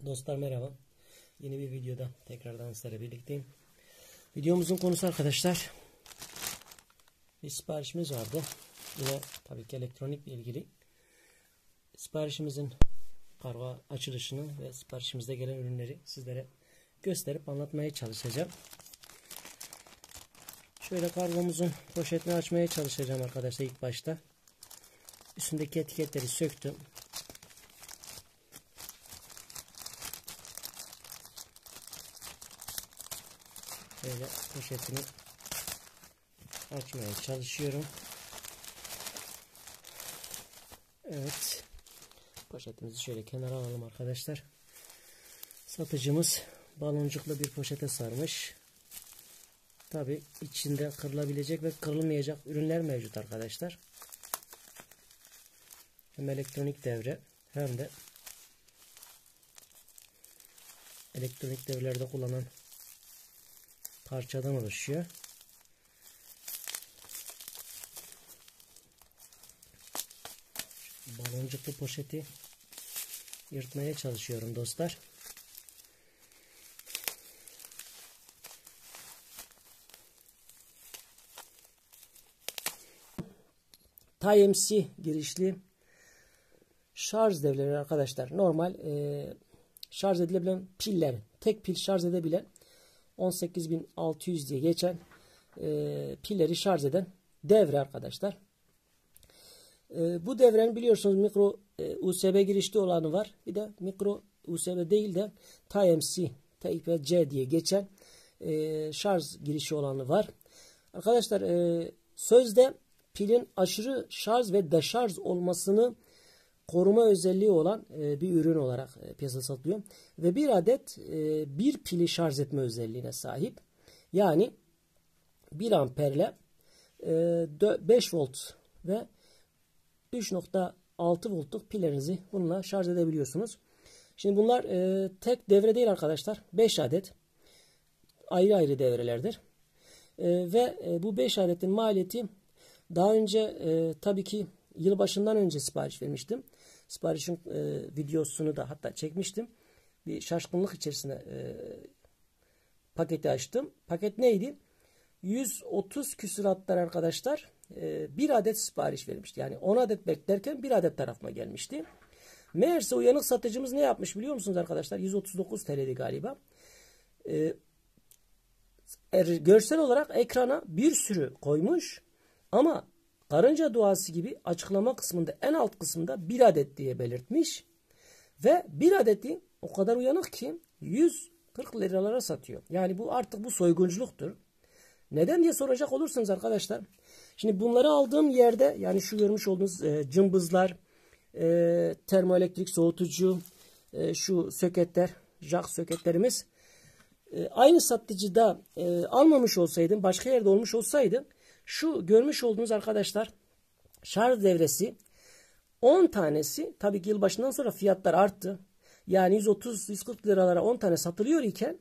Dostlar merhaba. Yeni bir videoda tekrardan sizlerle birlikteyim. Videomuzun konusu arkadaşlar, bir siparişimiz vardı. Yine tabii ki elektronikle ilgili. Siparişimizin kargo açılışını ve siparişimizde gelen ürünleri sizlere gösterip anlatmaya çalışacağım. Şöyle kargomuzun poşetini açmaya çalışacağım arkadaşlar ilk başta. Üstündeki etiketleri söktüm. Böyle poşetini açmaya çalışıyorum. Evet. Poşetimizi şöyle kenara alalım arkadaşlar. Satıcımız baloncuklu bir poşete sarmış. Tabi içinde kırılabilecek ve kırılmayacak ürünler mevcut arkadaşlar. Hem elektronik devre hem de elektronik devrelerde kullanılan parçadan oluşuyor. Baloncuklu poşeti yırtmaya çalışıyorum dostlar. Type-C girişli şarj devreleri arkadaşlar. Normal şarj edilebilen piller, tek pil şarj edebilen 18600 diye geçen pilleri şarj eden devre arkadaşlar. Bu devrenin biliyorsunuz mikro USB girişli olanı var. Bir de mikro USB değil de Type-C, Type-C diye geçen şarj girişi olanı var. Arkadaşlar sözde pilin aşırı şarj ve deşarj olmasını koruma özelliği olan bir ürün olarak piyasada satılıyor. Ve bir adet bir pili şarj etme özelliğine sahip. Yani 1 amperle 5 volt ve 3.6 voltluk pillerinizi bununla şarj edebiliyorsunuz. Şimdi bunlar tek devre değil arkadaşlar. 5 adet ayrı ayrı devrelerdir. Ve bu 5 adetin maliyeti daha önce tabii ki yılbaşından önce sipariş vermiştim. Siparişin videosunu da hatta çekmiştim. Bir şaşkınlık içerisinde paketi açtım. Paket neydi? 130 küsuratlar arkadaşlar. Bir adet sipariş vermişti. Yani 10 adet beklerken bir adet tarafıma gelmişti. Meğerse uyanık satıcımız ne yapmış biliyor musunuz arkadaşlar? 139 TL'di galiba. Görsel olarak ekrana bir sürü koymuş. Ama karınca duası gibi açıklama kısmında en alt kısmında bir adet diye belirtmiş. Ve bir adeti o kadar uyanık ki 140 liralara satıyor. Yani bu artık bu soygunculuktur. Neden diye soracak olursanız arkadaşlar. Şimdi bunları aldığım yerde yani şu görmüş olduğunuz cımbızlar, termoelektrik soğutucu, şu soketler, jack soketlerimiz aynı satıcıda almamış olsaydım, başka yerde olmuş olsaydı şu görmüş olduğunuz arkadaşlar şarj devresi 10 tanesi tabii ki yılbaşından sonra fiyatlar arttı. Yani 130-140 liralara 10 tane satılıyor iken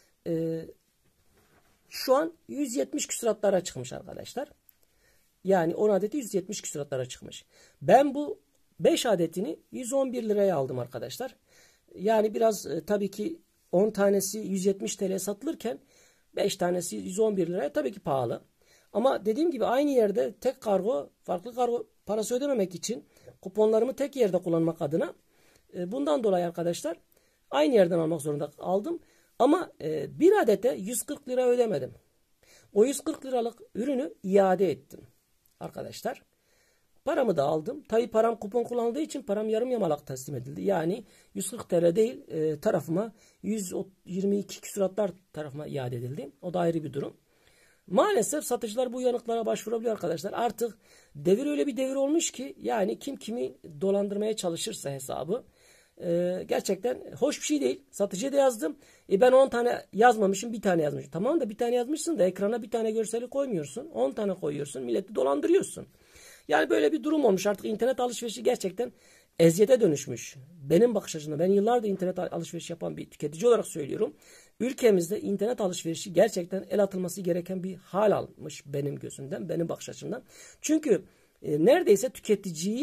şu an 170 küsuratlara çıkmış arkadaşlar. Yani 10 adeti 170 küsuratlara çıkmış. Ben bu 5 adetini 111 liraya aldım arkadaşlar. Yani biraz tabii ki 10 tanesi 170 TL satılırken 5 tanesi 111 liraya tabii ki pahalı. Ama dediğim gibi aynı yerde tek kargo, farklı kargo parası ödememek için kuponlarımı tek yerde kullanmak adına bundan dolayı arkadaşlar aynı yerden almak zorunda aldım. Ama bir adete 140 lira ödemedim. O 140 liralık ürünü iade ettim arkadaşlar. Paramı da aldım. Tabii param kupon kullanıldığı için param yarım yamalak teslim edildi. Yani 140 TL değil tarafıma 122 küsuratlar tarafıma iade edildi. O da ayrı bir durum. Maalesef satıcılar bu uyanıklara başvurabiliyor arkadaşlar. Artık devir öyle bir devir olmuş ki yani kim kimi dolandırmaya çalışırsa hesabı gerçekten hoş bir şey değil. Satıcıya da yazdım. Ben 10 tane yazmamışım, bir tane yazmışım. Tamam da bir tane yazmışsın da ekrana bir tane görseli koymuyorsun. 10 tane koyuyorsun. Milleti dolandırıyorsun. Yani böyle bir durum olmuş. Artık internet alışverişi gerçekten eziyete dönüşmüş. Benim bakış açımda, ben yıllardır internet alışverişi yapan bir tüketici olarak söylüyorum. Ülkemizde internet alışverişi gerçekten el atılması gereken bir hal almış benim gözümden, benim bakış açımdan. Çünkü neredeyse tüketiciyi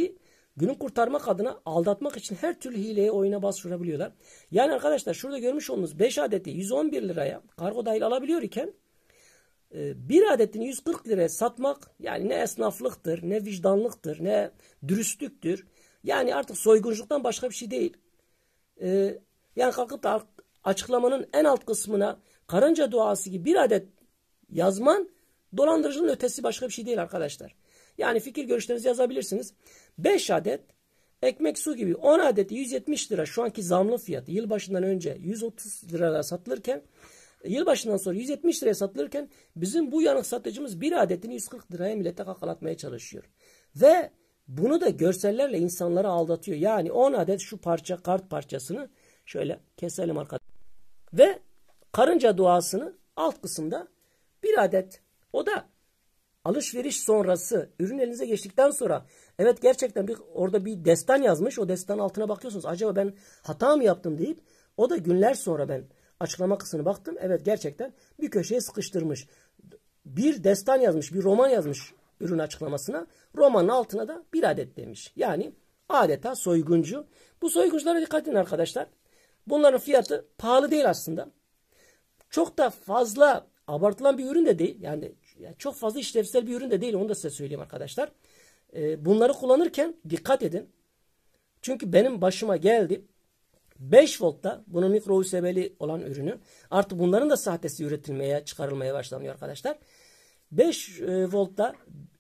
günü kurtarmak adına aldatmak için her türlü hileye, oyuna başvurabiliyorlar. Yani arkadaşlar şurada görmüş olduğunuz 5 adeti 111 liraya kargo dahil alabiliyor iken bir adetini 140 liraya satmak yani ne esnaflıktır, ne vicdanlıktır, ne dürüstlüktür. Yani artık soygunculuktan başka bir şey değil. Yani kalkıp da açıklamanın en alt kısmına karınca duası gibi bir adet yazman dolandırıcının ötesi başka bir şey değil arkadaşlar. Yani fikir görüşlerinizi yazabilirsiniz. 5 adet ekmek su gibi 10 adeti 170 lira şu anki zamlı fiyatı yılbaşından önce 130 liraya satılırken yılbaşından sonra 170 liraya satılırken bizim bu yanık satıcımız bir adetini 140 liraya millete kakalatmaya çalışıyor. Ve bunu da görsellerle insanları aldatıyor. Yani 10 adet şu parça kart parçasını şöyle keselim arkadaşlar. Ve karınca duasını alt kısımda bir adet o da alışveriş sonrası ürün elinize geçtikten sonra evet gerçekten orada bir destan yazmış. O destan altına bakıyorsunuz. Acaba ben hata mı yaptım deyip o da günler sonra ben açıklama kısmına baktım. Evet gerçekten bir köşeye sıkıştırmış. Bir destan yazmış, bir roman yazmış ürün açıklamasına. Romanın altına da bir adet demiş. Yani adeta soyguncu. Bu soygunculara dikkat edin arkadaşlar. Bunların fiyatı pahalı değil aslında. Çok da fazla abartılan bir ürün de değil. Yani çok fazla işlevsel bir ürün de değil. Onu da size söyleyeyim arkadaşlar. Bunları kullanırken dikkat edin. Çünkü benim başıma geldi. 5 voltta bunun mikro USB'li olan ürünü. Artık bunların da sahtesi üretilmeye, çıkarılmaya başlanıyor arkadaşlar. 5 voltta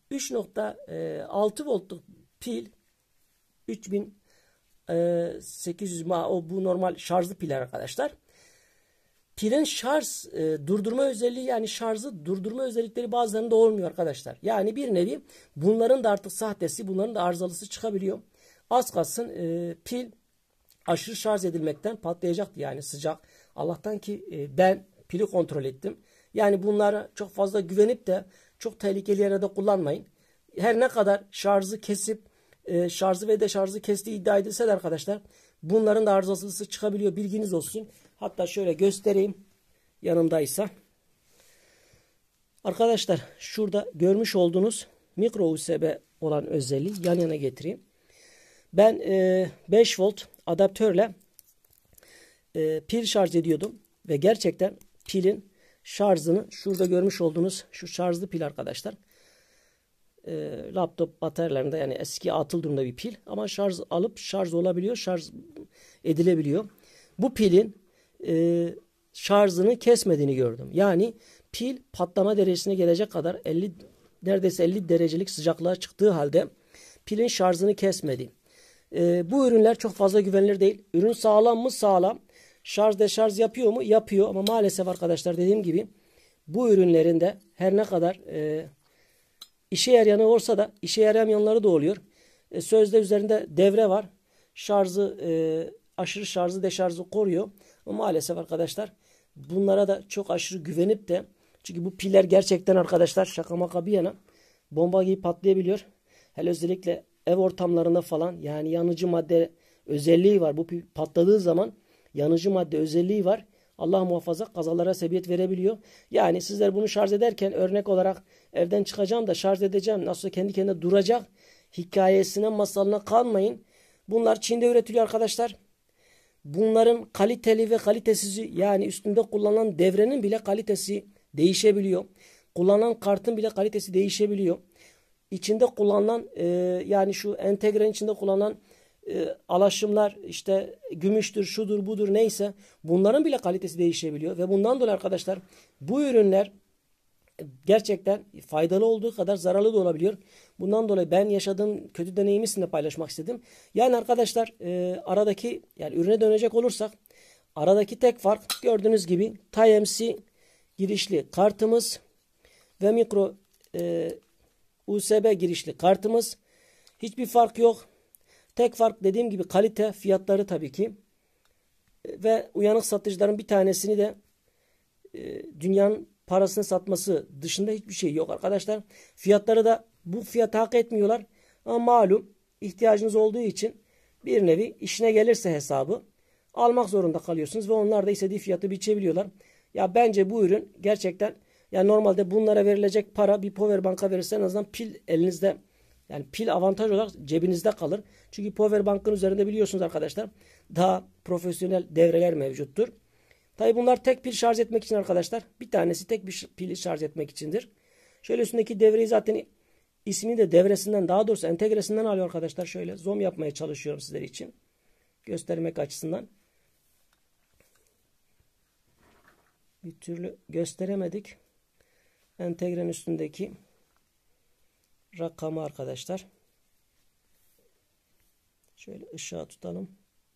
3.6 voltluk pil 3800 mAh bu normal şarjlı piller arkadaşlar. Pilin şarj durdurma özelliği yani şarjı durdurma özellikleri bazılarında olmuyor arkadaşlar. Yani bir nevi bunların da artık sahtesi, bunların da arızalısı çıkabiliyor. Az kalsın pil aşırı şarj edilmekten patlayacaktı yani sıcak. Allah'tan ki ben pili kontrol ettim. Yani bunlara çok fazla güvenip de çok tehlikeli yerde kullanmayın. Her ne kadar şarjı kesip şarjı ve deşarjı kestiği iddia edilse de arkadaşlar bunların da arızası çıkabiliyor. Bilginiz olsun. Hatta şöyle göstereyim yanımdaysa. Arkadaşlar şurada görmüş olduğunuz mikro USB olan özelliği yan yana getireyim. Ben 5 volt adaptörle pil şarj ediyordum. Ve gerçekten pilin şarjını şurada görmüş olduğunuz şu şarjlı pil arkadaşlar. Laptop bataryalarında yani eski atıl durumda bir pil. Ama şarj alıp şarj olabiliyor. Şarj edilebiliyor. Bu pilin şarjını kesmediğini gördüm. Yani pil patlama derecesine gelecek kadar neredeyse 50 derecelik sıcaklığa çıktığı halde pilin şarjını kesmedi. Bu ürünler çok fazla güvenilir değil. Ürün sağlam mı? Sağlam. Şarj deşarj yapıyor mu? Yapıyor. Ama maalesef arkadaşlar dediğim gibi bu ürünlerin de her ne kadar işe yarayanı olsa da işe yaramayanları da oluyor. Sözde üzerinde devre var. Şarjı aşırı şarjı deşarjı koruyor. Ama maalesef arkadaşlar bunlara da çok aşırı güvenip de çünkü bu piller gerçekten arkadaşlar şaka maka bir yana bomba gibi patlayabiliyor. Hele özellikle ev ortamlarında falan yani yanıcı madde özelliği var. Bu pil patladığı zaman yanıcı madde özelliği var. Allah muhafaza kazalara sebebiyet verebiliyor. Yani sizler bunu şarj ederken örnek olarak evden çıkacağım da şarj edeceğim. Nasıl kendi kendine duracak hikayesine masalına kalmayın. Bunlar Çin'de üretiliyor arkadaşlar. Bunların kaliteli ve kalitesizi yani üstünde kullanılan devrenin bile kalitesi değişebiliyor. Kullanılan kartın bile kalitesi değişebiliyor. İçinde kullanılan yani şu entegrenin içinde kullanılan alaşımlar işte gümüştür, şudur, budur neyse bunların bile kalitesi değişebiliyor. Ve bundan dolayı arkadaşlar bu ürünler gerçekten faydalı olduğu kadar zararlı da olabiliyor. Bundan dolayı ben yaşadığım kötü deneyimi sizinle paylaşmak istedim. Yani arkadaşlar aradaki yani ürüne dönecek olursak aradaki tek fark gördüğünüz gibi Type-C girişli kartımız ve mikro USB girişli kartımız. Hiçbir fark yok. Tek fark dediğim gibi kalite, fiyatları tabii ki. Ve uyanık satıcıların bir tanesini de dünyanın parasını satması dışında hiçbir şey yok arkadaşlar. Fiyatları da bu fiyatı hak etmiyorlar. Ama malum ihtiyacınız olduğu için bir nevi işine gelirse hesabı almak zorunda kalıyorsunuz. Ve onlar da istediği fiyatı biçebiliyorlar. Ya bence bu ürün gerçekten ya normalde bunlara verilecek para bir powerbank'a verirse en azından pil elinizde Yani pil avantaj olarak cebinizde kalır. Çünkü powerbank'ın üzerinde biliyorsunuz arkadaşlar daha profesyonel devreler mevcuttur. Tabi bunlar tek pil şarj etmek için arkadaşlar. Bir tanesi tek bir pili şarj etmek içindir. Şöyle üstündeki devreyi zaten ismini de devresinden, daha doğrusu entegresinden alıyor arkadaşlar. Şöyle zoom yapmaya çalışıyorum sizler için. Göstermek açısından. Bir türlü gösteremedik. Entegrenin üstündeki rakamı arkadaşlar. Şöyle ışığa tutalım.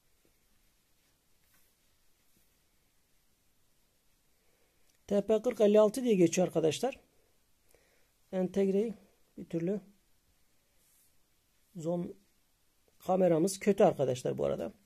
TP4056 diye geçiyor arkadaşlar. Entegreyi bir türlü zoom kameramız kötü arkadaşlar bu arada.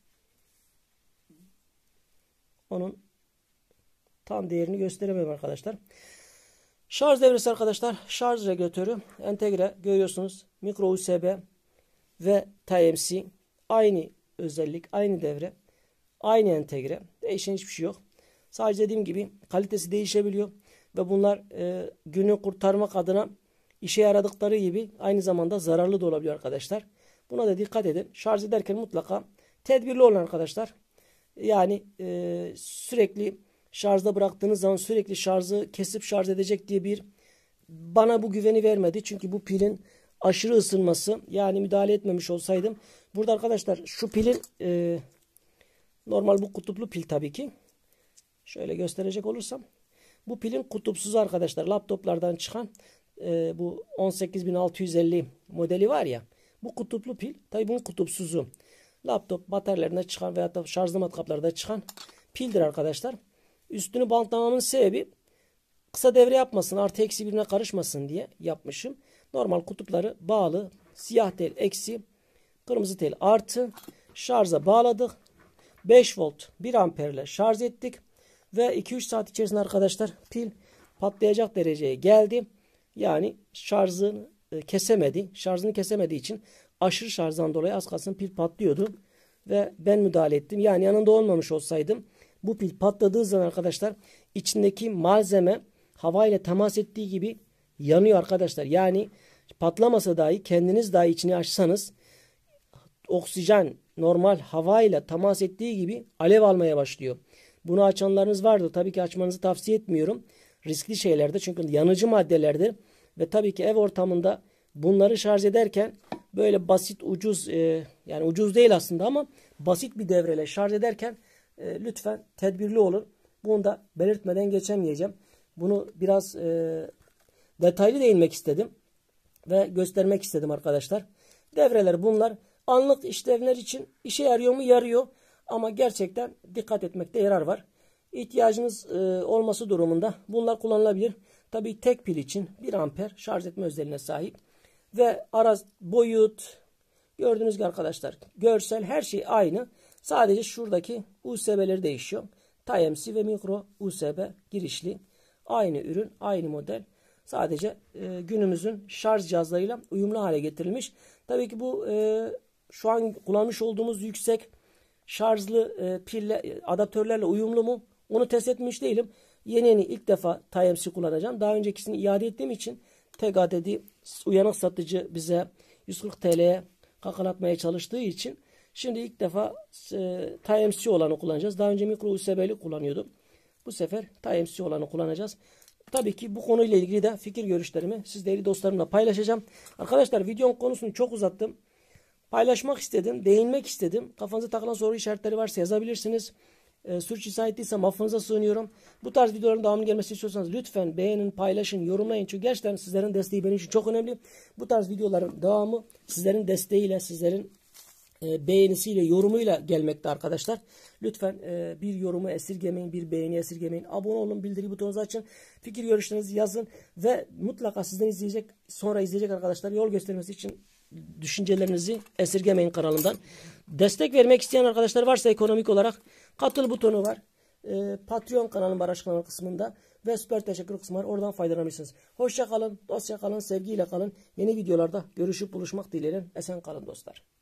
Onun tam değerini gösteremiyorum arkadaşlar. Şarj devresi arkadaşlar. Şarj regülatörü entegre görüyorsunuz. Micro USB ve Type-C. Aynı özellik, aynı devre. Aynı entegre. Değişen hiçbir şey yok. Sadece dediğim gibi kalitesi değişebiliyor. Ve bunlar günü kurtarmak adına işe yaradıkları gibi aynı zamanda zararlı da olabiliyor arkadaşlar. Buna da dikkat edin. Şarj ederken mutlaka tedbirli olun arkadaşlar. Yani sürekli şarjda bıraktığınız zaman sürekli şarjı kesip şarj edecek diye bana bu güveni vermedi. Çünkü bu pilin aşırı ısınması, yani müdahale etmemiş olsaydım. Burada arkadaşlar şu pilin normal bu kutuplu pil tabii ki. Şöyle gösterecek olursam. Bu pilin kutupsuzu arkadaşlar. Laptoplardan çıkan bu 18650 modeli var ya. Bu kutuplu pil. Tabii bunun kutupsuzu. Laptop bataryalarında çıkan veya da şarjlı matkaplarda çıkan pildir arkadaşlar. Üstünü bantlamamın sebebi kısa devre yapmasın, artı eksi birbirine karışmasın diye yapmışım. Normal kutupları bağlı. Siyah tel eksi, kırmızı tel artı. Şarja bağladık. 5 volt 1 amperle şarj ettik. Ve 2-3 saat içerisinde arkadaşlar pil patlayacak dereceye geldi. Yani şarjını kesemedi. Şarjını kesemediği için aşırı şarjdan dolayı az kalsın pil patlıyordu. Ve ben müdahale ettim. Yani yanında olmamış olsaydım bu pil patladığı zaman arkadaşlar içindeki malzeme hava ile temas ettiği gibi yanıyor arkadaşlar. Yani patlamasa dahi kendiniz dahi içini açsanız oksijen normal hava ile temas ettiği gibi alev almaya başlıyor. Bunu açanlarınız vardır. Tabii ki açmanızı tavsiye etmiyorum. Riskli şeylerdir. Çünkü yanıcı maddelerdir. Ve tabii ki ev ortamında bunları şarj ederken böyle basit ucuz yani ucuz değil aslında ama basit bir devreyle şarj ederken lütfen tedbirli olun. Bunu da belirtmeden geçemeyeceğim. Bunu biraz detaylı değinmek istedim. Ve göstermek istedim arkadaşlar. Devreler bunlar. Anlık işlevler için işe yarıyor mu? Yarıyor. Ama gerçekten dikkat etmekte yarar var. İhtiyacınız olması durumunda bunlar kullanılabilir. Tabii tek pil için 1 amper şarj etme özelliğine sahip. Ve boyut gördüğünüz gibi arkadaşlar görsel her şey aynı. Sadece şuradaki USB'leri değişiyor. Type-C ve micro USB girişli. Aynı ürün, aynı model. Sadece günümüzün şarj cihazlarıyla uyumlu hale getirilmiş. Tabii ki bu şu an kullanmış olduğumuz yüksek şarjlı pille, adaptörlerle uyumlu mu? Onu test etmiş değilim. Yeni ilk defa Type-C kullanacağım. Daha öncekisini iade ettiğim için TGAD'de uyanık satıcı bize 140 TL'ye kakalatmaya çalıştığı için şimdi ilk defa Type-C olanı kullanacağız. Daha önce micro USB'li kullanıyordum. Bu sefer Type-C olanı kullanacağız. Tabii ki bu konuyla ilgili de fikir görüşlerimi siz değerli dostlarımla paylaşacağım. Arkadaşlar videonun konusunu çok uzattım. Paylaşmak istedim, değinmek istedim. Kafanıza takılan soru işaretleri varsa yazabilirsiniz. Sürçülisan ettiysem affınıza sığınıyorum. Bu tarz videoların devamlı gelmesi istiyorsanız lütfen beğenin, paylaşın, yorumlayın. Çünkü gerçekten sizlerin desteği benim için çok önemli. Bu tarz videoların devamı sizlerin desteğiyle, sizlerin beğenisiyle, yorumuyla gelmekte arkadaşlar. Lütfen bir yorumu esirgemeyin, bir beğeni esirgemeyin. Abone olun, bildiri butonunuzu açın. Fikir görüşlerinizi yazın ve mutlaka sizden sonra izleyecek arkadaşlar yol göstermesi için düşüncelerinizi esirgemeyin kanalımdan. Destek vermek isteyen arkadaşlar varsa ekonomik olarak katıl butonu var. Patreon kanalım var açıklama kısmında ve süper teşekkür kısmı var. Oradan faydalanabilirsiniz. Hoşça kalın, dostça kalın, sevgiyle kalın. Yeni videolarda görüşüp buluşmak dileğiyle. Esen kalın dostlar.